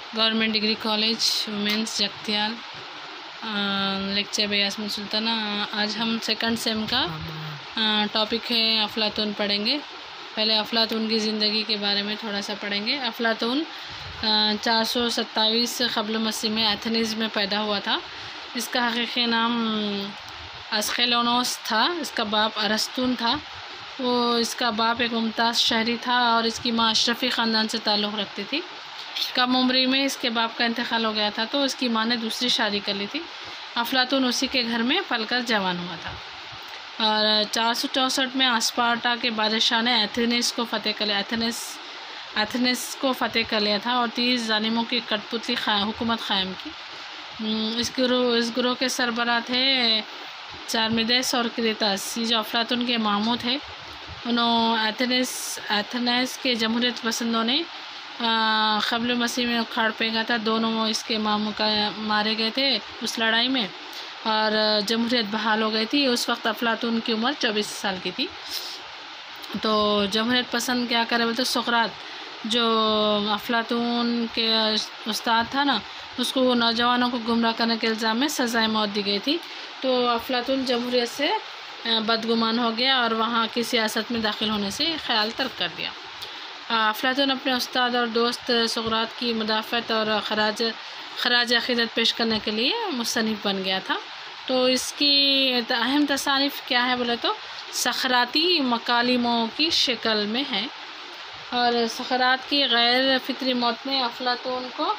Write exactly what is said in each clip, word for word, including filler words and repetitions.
Government degree college women's Jagtial, lecture by Yasmeen Sultana. आज हम second same का टॉपिक है अफलातून पढ़ेंगे। पहले अफलातून की ज़िंदगी के बारे में थोड़ा सा पढ़ेंगे। अफलातून चार सौ सत्ताईस क़ब्ल मसीह में एथेंस में पैदा हुआ था। इसका हकीकी नाम अस्केलोनोस था। इसका बाप अरस्तून था। वो इसका बाप एक मुमताज़ शहरी था और इसकी माँ अशरफी ख़ानदान से ताल्लुक़ रखती थी। कम उम्री में इसके बाप का इंतकाल हो गया था तो इसकी माँ ने दूसरी शादी कर ली थी। अफलातून उसी के घर में पलकर जवान हुआ था और चार सौ चौंसठ में स्पार्टा के बादशाह ने एथेंस को फतेह कर लिया एथेंस एथेंस को फतेह कर लिया था और तीस जालिमों की कठपुतली हुकूमत कायम की। इस गुरु इस गुरु के सरबराह थे चारमिदेस और क्रेतास। ये जो अफलातून के मामू थे उन्होंने एथेंस एथेंस के जमहूरियत पसंदों ने क़ब्ल मसीह में उखाड़ फेंका था। दोनों इसके मामू का मारे गए थे उस लड़ाई में और जमहूरियत बहाल हो गई थी। उस वक्त अफलातून की उम्र चौबीस साल की थी। तो जमहूरियत पसंद क्या करे बोलते सुकरात जो अफलातून के उस्ताद था ना, उसको वो नौजवानों को गुमराह करने के इल्ज़ाम में सज़ाए मौत दी गई थी। तो अफलातून जमहूरियत से बदगुमान हो गया और वहाँ की सियासत में दाखिल होने से ख्याल तर्क कर दिया। अफलातून अपने उस्ताद और दोस्त सुकरात की मुदाफ़त और खराज खराज अक़ीदत पेश करने के लिए मुसन्निफ़ बन गया था। तो इसकी अहम तसानीफ़ क्या है बोले तो सखराती मकालिमों की शक्ल में है। और सुकरात की गैर फितरी मौत ने अफलातून को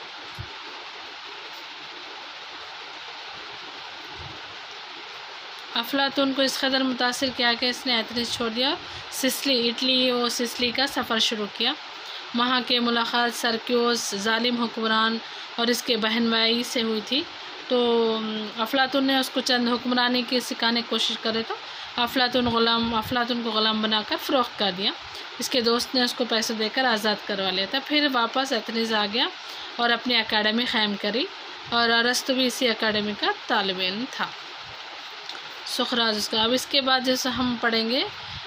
अफलातून को इस कदर मुतासिर किया कि इसने एथेंस छोड़ दिया, सिसिली इटली वो सिसिली का सफ़र शुरू किया। वहाँ के मुलाकात सरक्योस जालिम हुक्मरान और इसके बहन भाई से हुई थी। तो अफलातून ने उसको चंद हुक्मरानी की सिखाने की कोशिश करे तो अफलातून ग़ुलाम अफलातून को ग़ुलाम बनाकर फ़रोख्त कर दिया। इसके दोस्त ने उसको पैसे देकर आज़ाद करवा लिया था। फिर वापस एथेंस आ गया और अपनी अकेडमी क़ायम करी और अरस्तू भी इसी अकेडमी का तालिब इल्म था। सुकरात उसका। अब इसके बाद जैसे हम पढ़ेंगे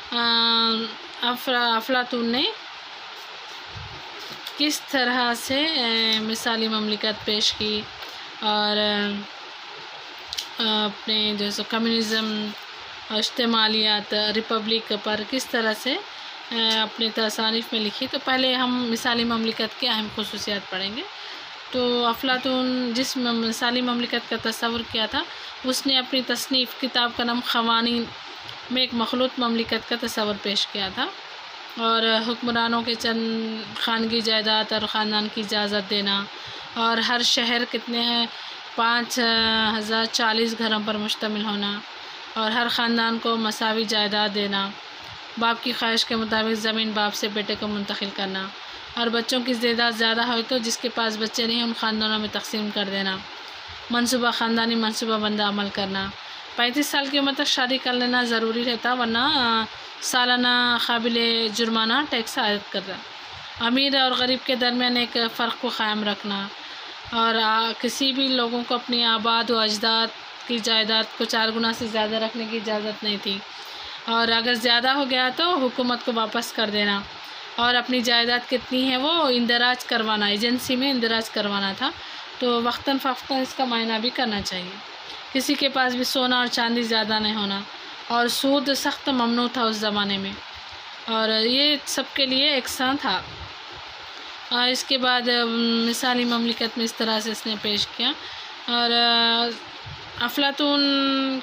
अफला अफलातून ने किस तरह से मिसाली ममलिकत पेश की और अपने जैसे कम्युनिज़म इज्तिमालियात रिपब्लिक पर किस तरह से अपने तसानीफ़ में लिखी। तो पहले हम मिसाली ममलिकत के अहम खुसूसियात पढ़ेंगे। तो अफलातून जिस मिसाली ममलिकत का तस्वुर किया था उसने अपनी तसनीफ़ किताब का नाम ख़वानीन में एक मखलूत ममलिकत का तस्वुर पेश किया था और हुक्मरानों के चंद खानगी जायदाद और ख़ानदान की इजाज़त देना और हर शहर कितने हैं पाँच हज़ार चालीस घरों पर मुश्तमिल होना और हर ख़ानदान को मसावी जायदाद देना, बाप की ख्वाहिश के मुताबिक ज़मीन बाप से बेटे को मुंतकिल करना और बच्चों की जायदाद ज़्यादा हो तो जिसके पास बच्चे नहीं उन ख़ानदानों में तकसीम कर देना, मनसूबा ख़ानदानी मनसूबा बंदा अमल करना। पैंतीस साल की उम्र तक शादी कर लेना ज़रूरी रहता वरना सालाना काबिले जुर्माना टैक्स आयद करना। अमीर और गरीब के दरमियान एक फ़र्क को क़ायम रखना और आ, किसी भी लोगों को अपनी आबाद व अजदाद की जायदाद को चार गुना से ज़्यादा रखने की इजाज़त नहीं थी और अगर ज़्यादा हो गया तो हुकूमत को वापस कर देना और अपनी जायदाद कितनी है वो इंदराज करवाना, एजेंसी में इंदराज करवाना था। तो वक्तन फ़क्तन इसका मायना भी करना चाहिए। किसी के पास भी सोना और चांदी ज़्यादा नहीं होना और सूद सख्त ममनू था उस ज़माने में और ये सबके लिए एकसां था। और इसके बाद मिसाली ममलिकत में इस तरह से इसने पेश किया और अफलातून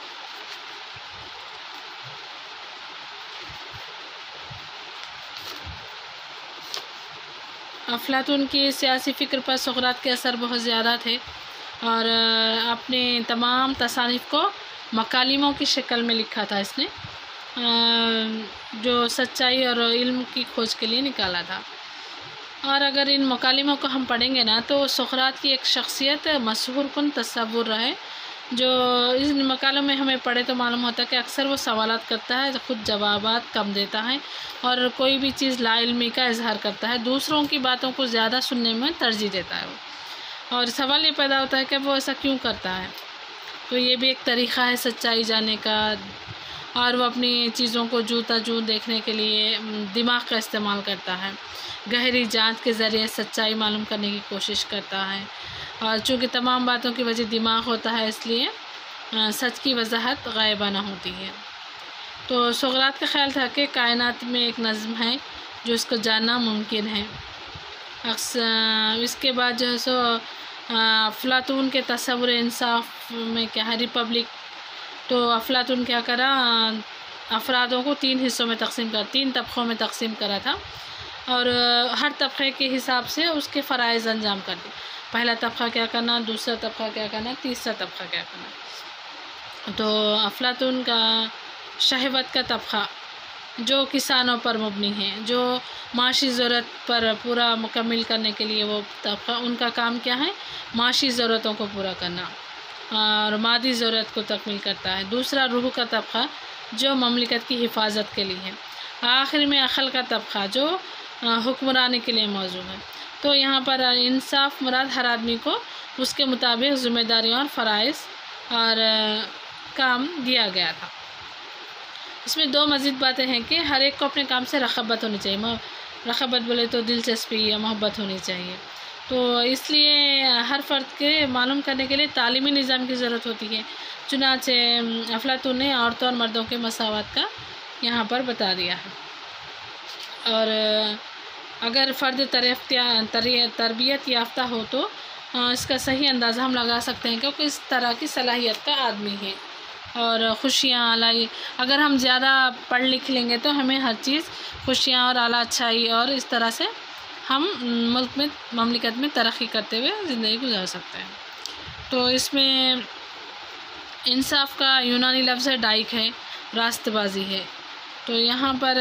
अफलातून की सियासी फ़िक्र पर सुकरात के असर बहुत ज़्यादा थे और अपने तमाम तसानीफ़ को मकालिमों की शक्ल में लिखा था इसने जो सच्चाई और इल्म की खोज के लिए निकाला था। और अगर इन मकालिमों को हम पढ़ेंगे ना तो सुकरात की एक शख्सियत मशहूर कुन तस्वुर रहे जो इस मकालों में हमें पढ़े तो मालूम होता है कि अक्सर वो सवालात करता है तो ख़ुद जवाबात कम देता है और कोई भी चीज़ लाइल्मी का इजहार करता है, दूसरों की बातों को ज़्यादा सुनने में तरजीह देता है वो। और सवाल ये पैदा होता है कि वो ऐसा क्यों करता है। तो ये भी एक तरीक़ा है सच्चाई जानने का और वो अपनी चीज़ों को जूता जू देखने के लिए दिमाग का इस्तेमाल करता है। गहरी जांच के ज़रिए सच्चाई मालूम करने की कोशिश करता है, और चूँकि तमाम बातों की वजह दिमाग होता है, इसलिए सच की वजाहत गायबाना होती है। तो सोक्रात का ख्याल था कि कायनात में एक नज़्म है जो इसको जानना मुमकिन है। अक्सर इसके बाद जो है सो अफलातून के तस्वुर इंसाफ में क्या है, रिपब्लिक। तो अफलातून क्या करा, अफरादों को तीन हिस्सों में तकसीम कर तीन तबक़ों में तकसीम करा था, और हर तबक़े के हिसाब से उसके फ़राइज़ अंजाम कर दिए। पहला तबक़ा क्या करना, दूसरा तबक़ा क्या करना, तीसरा तबक़ा क्या करना। तो अफलातून का शहवत का तबक़ा जो किसानों पर मुबनी है, जो माशी ज़रूरत पर पूरा मुकम्मिल करने के लिए वो तबक़ा, उनका काम क्या है, माशी ज़रूरतों को पूरा करना और मादी ज़रूरत को तकमील करता है। दूसरा रूह का तबक़ा जो ममलिकत की हिफाजत के लिए है। आखिर में अक़ल का तबक़ा जो हुक्मरानी के लिए मौजूद है। तो यहाँ पर इंसाफ मुराद हर आदमी को उसके मुताबिक ज़िम्मेदारियों और फ़राइज़ और काम दिया गया था। इसमें दो मज़ीद बातें हैं कि हर एक को अपने काम से रग़बत होनी चाहिए। रग़बत बोले तो दिलचस्पी या मोहब्बत होनी चाहिए। तो इसलिए हर फ़र्द के मालूम करने के लिए तालीमी निज़ाम की ज़रूरत होती है। चुनांचे अफलातून ने औरतों और मर्दों के मसावत का यहाँ पर बता दिया है। और अगर फ़र्द तरबियत याफ्ता हो तो इसका सही अंदाज़ा हम लगा सकते हैं कि किस तरह की सलाहियत का आदमी है और खुशियाँ लाई। अगर हम ज़्यादा पढ़ लिख लेंगे तो हमें हर चीज़ खुशियाँ और आला अच्छाई, और इस तरह से हम मुल्क में ममलिकत में तरक्की करते हुए ज़िंदगी गुजार सकते हैं। तो इसमें इंसाफ का यूनानी लफ्ज़ है डाइक है, रास्तबाजी है। तो यहाँ पर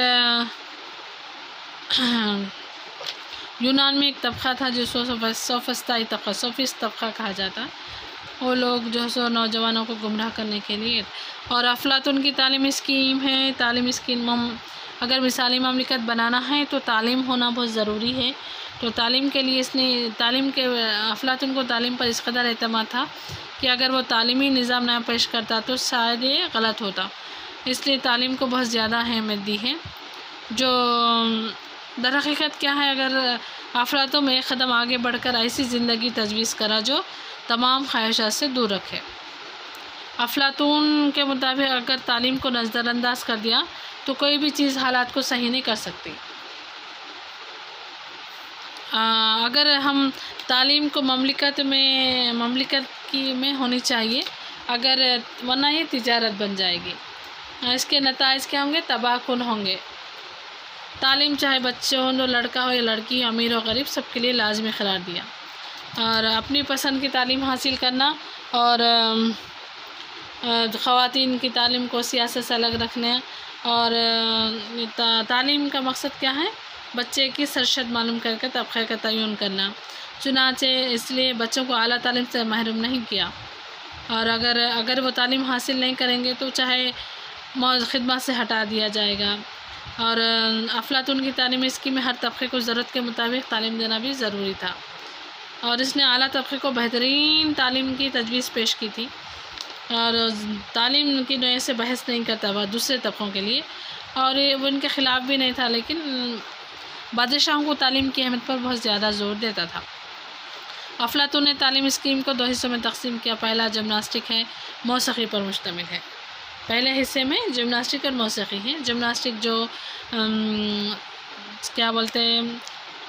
यूनान में एक तबक़ा था जो सोफिस्ताई तबक़ा सोफिस्ट तबक़ा कहा जाता। वो लोग जो है सो नौजवानों को गुमराह करने के लिए, और अफलातून की तालीमी स्कीम है। तालीमी स्कीम अगर मिसाली ममलिकत बनाना है तो तालीम होना बहुत ज़रूरी है। तो तालीम के लिए इसने तालीम के अफलातून को तालीम पर इस कदर एतमाद था कि अगर वो तालीमी निज़ाम ना पेश करता तो शायद ये गलत होता, इसलिए तालीम को बहुत ज़्यादा अहमियत दी है। जो दर हकीकत क्या है, अगर अफलातून में एक कदम आगे बढ़कर ऐसी ज़िंदगी तजवीज़ करा जो तमाम ख्वाहिशात से दूर रखे। अफलातून के मुताबिक अगर तालीम को नज़रअंदाज कर दिया तो कोई भी चीज़ हालात को सही नहीं कर सकती। आ, अगर हम तालीम को ममलिकत में ममलिकत की में होनी चाहिए, अगर वरना ये तिजारत बन जाएगी। इसके नताइज क्या होंगे, तबाहकुन होंगे। तालीम चाहे बच्चे हो, लड़का हो या लड़की, अमीर हो गरीब, सबके लिए लाजमी करार दिया। और अपनी पसंद की तालीम हासिल करना और ख़वातीन की तालीम को सियासत से अलग रखने, और ता, तालीम का मकसद क्या है, बच्चे की सरशद मालूम करके तबक़े का तयन करना। चुनांचे इसलिए बच्चों को आला तालीम से महरूम नहीं किया, और अगर अगर वो तालीम हासिल नहीं करेंगे तो चाहे मौज खिदमत से हटा दिया जाएगा। और अफलातून की तालीमी स्कीम में हर तबक़े को ज़रूरत के मुताबिक तालीम देना भी ज़रूरी था, और इसने आला तबक़े को बेहतरीन तालीम की तजवीज़ पेश की थी। और तालीम की नोए से बहस नहीं करता वह दूसरे तबक़ों के लिए, और वो उनके ख़िलाफ़ भी नहीं था, लेकिन बादशाहों को तालीम की अहमियत पर बहुत ज़्यादा ज़ोर देता था। अफलातून ने तालीम स्कीम को दो हिस्सों में तकसीम किया। पहला जिम्नास्टिक है, मौसीक़ी पर मुश्तमिल है। पहले हिस्से में जिम्नास्टिक और मौसीक़ी है। जिम्नास्टिक जो अम, क्या बोलते हैं,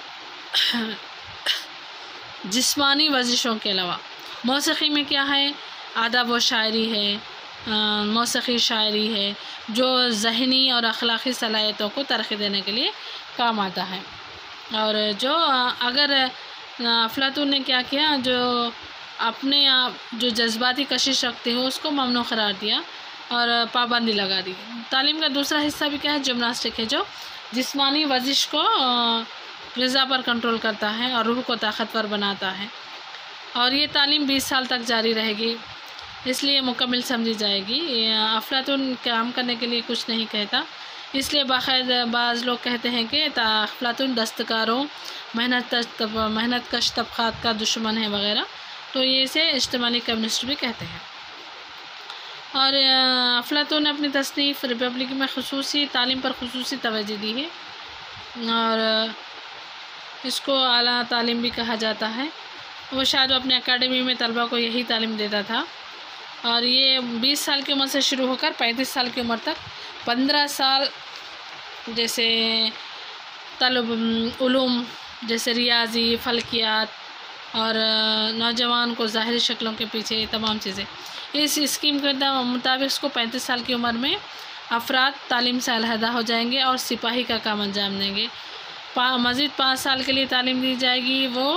जिस्मानी वर्जिशों के अलावा। मौसीक़ी में क्या है, अदब व शायरी है, मौसीक़ी शायरी है जो ज़हनी और अखलाक़ी सलाहियतों को तरक्की देने के लिए काम आता है। और जो अगर अफलातून ने क्या किया, जो अपने आप जो जज्बाती कशिश रखते हो उसको ममनू करार दिया और पाबंदी लगा दी। तालीम का दूसरा हिस्सा भी क्या है, जिम्नास्टिक है, जो जिस्मानी वर्जिश को ग़िज़ा पर कंट्रोल करता है और रूह को ताकतवर बनाता है। और ये तालीम बीस साल तक जारी रहेगी, इसलिए मुकम्मल समझी जाएगी। अफलातून काम करने के लिए कुछ नहीं कहता, इसलिए बाकायदा बाज़ लोग कहते हैं कि अफलातून दस्तकारों, मेहनत मेहनत कश तबक़ात का दुश्मन है वगैरह। तो ये इसे इज्तिमाई कम्युनिस्ट भी कहते हैं। और अफलातून ने अपनी तसनीफ़ रिपब्लिक में ख़ुसूसी तालीम पर ख़ुसूसी तवज्जो दी है और इसको आला तालीम भी कहा जाता है। वो शायद अपने एकेडमी में तलबा को यही तालीम देता था और ये बीस साल की उम्र से शुरू होकर पैंतीस साल की उम्र तक पंद्रह साल जैसे तलब उलूम जैसे रियाजी, फल्कियात और नौजवान को ज़ाहिरी शक्लों के पीछे तमाम चीज़ें, इस स्कीम के मुताबिक इसको पैंतीस साल की उम्र में अफराद तालीम से अलहदा हो जाएंगे और सिपाही का काम अंजाम देंगे। पा मज़ीद पाँच साल के लिए तालीम दी जाएगी, वो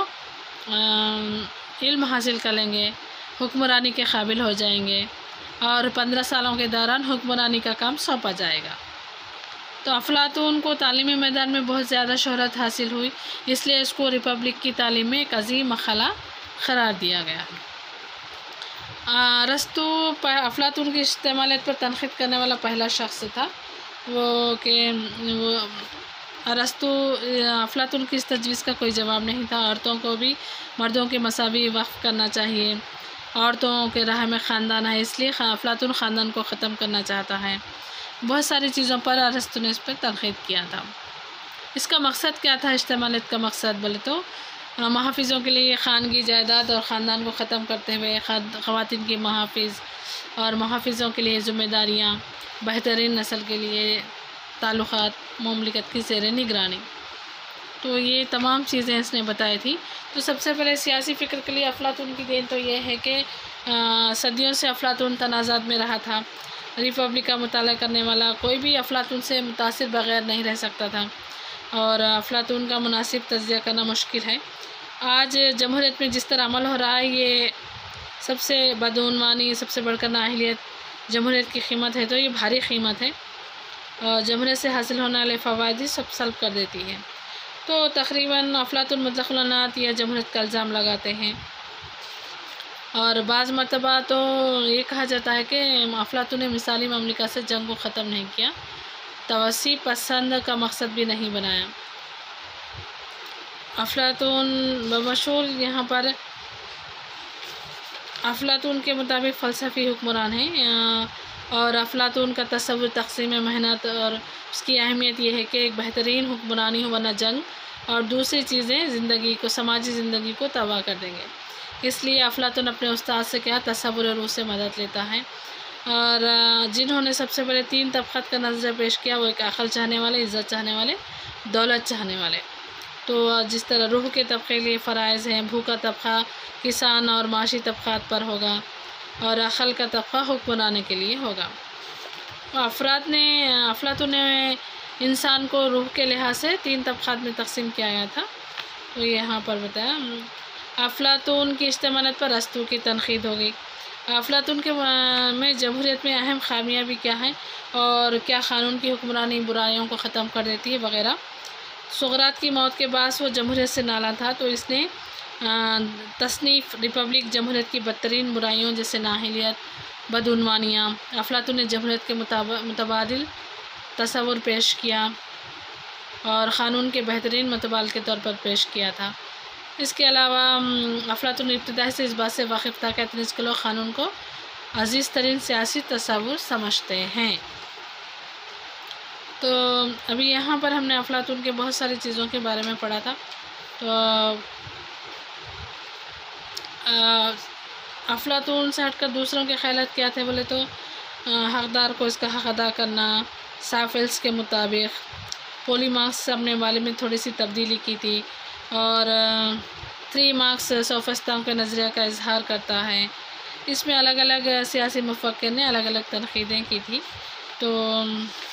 इल्म हासिल कर लेंगे, हुक्मरानी के काबिल हो जाएंगे और पंद्रह सालों के दौरान हुक्मरानी का काम सौंपा जाएगा। तो अफलातून को तालीमी मैदान में बहुत ज़्यादा शोहरत हासिल हुई, इसलिए इसको रिपब्लिक की तालीम में एक अजीम मखला करार दिया गया। अरस्तू अफलातून की इस्तेमालियत पर तनक़ीद करने वाला पहला शख्स था। वो कि वो अरस्तू अफलातून की इस तजवीज़ का कोई जवाब नहीं था। औरतों को भी मर्दों के मसावी वक़्फ़ करना चाहिए, औरतों के राह में ख़ानदान है, इसलिए अफलातून ख़ानदान को ख़त्म करना चाहता है। बहुत सारी चीज़ों पर अरस्तू ने इस पर तनक़ीद किया था। इसका मकसद क्या था? इस्तेमालियत का मकसद बोले तो महाफिज़ों के लिए खानगी जायदाद और ख़ानदान को ख़त्म करते हुए ख़वातीन की महाफिज़ और महाफिज़ों के लिए ज़िम्मेदारियाँ, बेहतरीन नस्ल के लिए ताल्लुक़ात, मुमलिकत की ज़ेर निगरानी, तो ये तमाम चीज़ें इसने बताई थी। तो सबसे पहले सियासी फ़िक्र के लिए अफलातून की देन तो ये है कि सदियों से अफलातून तनाज़ात में रहा था। रिपब्लिक का मुताला करने वाला कोई भी अफलातून से मुतासिर बग़ैर नहीं रह सकता था और अफलातून का मुनासिब तज़किया करना मुश्किल है। आज जमहूरियत में जिस तरह अमल हो रहा है, ये सबसे बदउनवानी, सबसे बढ़कर नाअहलियत जमहूरियत की कीमत है, तो ये भारी कीमत है और जमहूरियत से हासिल होने वाले फ़वाइद सब सल्ब कर देती है। तो तकरीबन अफलातून मुतलक़ लानत या जमहूरियत का इल्ज़ाम लगाते हैं और बाज़ मरतबा तो ये कहा जाता है कि अफलातून ने मिसाली ममलिकत से जंग को ख़त्म नहीं किया, तवस्सी पसंद का मकसद भी नहीं बनाया। अफलातून बमशहूर यहाँ पर अफलातून के मुताबिक फ़लसफ़ी हुक्मरान हैं और अफलातून का तस्वुर तक़सीम मेहनत और उसकी अहमियत यह है कि एक बेहतरीन हुक्मरानी हो वरना जंग और दूसरी चीज़ें ज़िंदगी को, समाजी ज़िंदगी को तबाह कर देंगे। इसलिए अफलातून अपने उस्ताद से क्या तस्वुर और उससे मदद लेता है और जिन्होंने सबसे पहले तीन तबक़ात का नज़रिया पेश किया, वो एक अक़ल चाहने वाले, इज़्ज़त चाहने वाले, दौलत चाहने वाले। तो जिस तरह रूह के तबक़े के लिए फ़राइज़ हैं, भूखा तबक़ा किसान और माशी तबक़ात पर होगा और अक़ल का तबक़ा हुक्मरानी के लिए होगा। अफराद ने अफलातून ने इंसान को रूह के लिहाज से तीन तबक़ात में तकसीम किया गया था। तो यहाँ पर बताया अफलातून की इस्तेमालत पर अरस्तू की तनक़ीद हो गई। अफलातून के में जमहूरियत में अहम खामियाँ भी क्या हैं और क्या क़ानून की हुक्मरानी बुराइयों को ख़त्म कर देती है वग़ैरह। सुक़रात की मौत के बाद वो जमहूरियत से नाला था, तो इसने तसनीफ़ रिपब्लिक जमहूरियत की बदतरीन बुराइयों जैसे नाअहलियत, बदउनवानियाँ, अफलातून ने जमहूरियत के मुतबादिल तस्वुर पेश किया और क़ानून के बेहतरीन मतबाल के तौर पर पेश किया था। इसके अलावा अफलातून इब्तिदा से इस बात से वाकिफ़ था कि अतनीस के लोग क़ानून को अजीज़ तरीन सियासी तस्वुर समझते हैं। तो अभी यहाँ पर हमने अफलातून के बहुत सारी चीज़ों के बारे में पढ़ा था। तो अफलातून से हटकर दूसरों के ख़यालात क्या थे बोले तो हक़दार को इसका हक़ अदा करना, साफिल्स के मुताबिक पोली मार्क्स से अपने बारे में थोड़ी सी तब्दीली की थी और थ्री मार्क्स सोफिस्ताओं के नज़रिया का इजहार करता है। इसमें अलग अलग सियासी मुफ़क्किर ने अलग अलग तनक़ीदें की थी। तो